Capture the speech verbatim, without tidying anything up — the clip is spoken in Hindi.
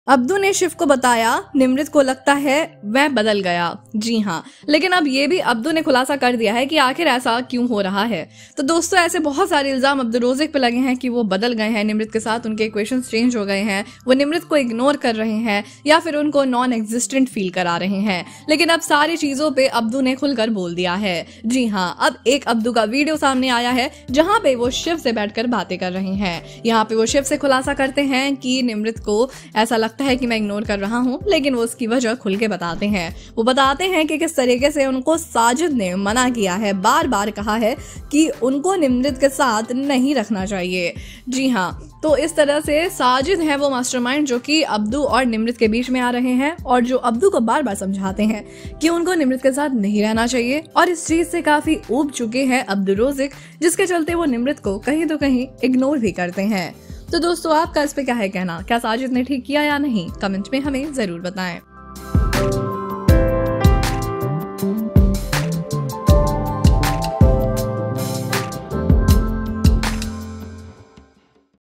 अब्दू ने शिव को बताया निमृत को लगता है वह बदल गया। जी हाँ, लेकिन अब ये भी अब्दू ने खुलासा कर दिया है कि आखिर ऐसा क्यों हो रहा है। तो दोस्तों, ऐसे बहुत सारे इल्जाम अब्दुल रोज़िक पे लगे हैं कि वो बदल गए हैं निमृत के साथ, उनके इक्वेशंस चेंज हो गए हैं, वो निमृत को इग्नोर कर रहे हैं या फिर उनको नॉन एग्जिस्टेंट फील करा रहे हैं। लेकिन अब सारी चीजों पे अब्दू ने खुलकर बोल दिया है। जी हाँ, अब एक अब्दू का वीडियो सामने आया है जहाँ पे वो शिव से बैठकर बातें कर रहे हैं। यहाँ पे वो शिव से खुलासा करते हैं कि निमृत को ऐसा लगता है कि मैं इग्नोर कर रहा हूँ, लेकिन वो उसकी वजह खुल के बताते हैं। वो बताते हैं कि किस तरीके से उनको साजिद ने मना किया है, बार बार कहा है कि उनको निमृत के साथ नहीं रखना चाहिए। जी हाँ, तो इस तरह से साजिद है वो मास्टरमाइंड जो कि अब्दू और निमृत के बीच में आ रहे हैं और जो अब्दू को बार बार समझाते हैं कि उनको निमृत के साथ नहीं रहना चाहिए। और इस चीज से काफी ऊब चुके हैं अब्दुल रोज़िक, जिसके चलते वो निमृत को कहीं तो कहीं इग्नोर भी करते हैं। तो दोस्तों, आपका इस पे क्या है कहना? क्या साजिद ने ठीक किया या नहीं? कमेंट में हमें जरूर बताएं।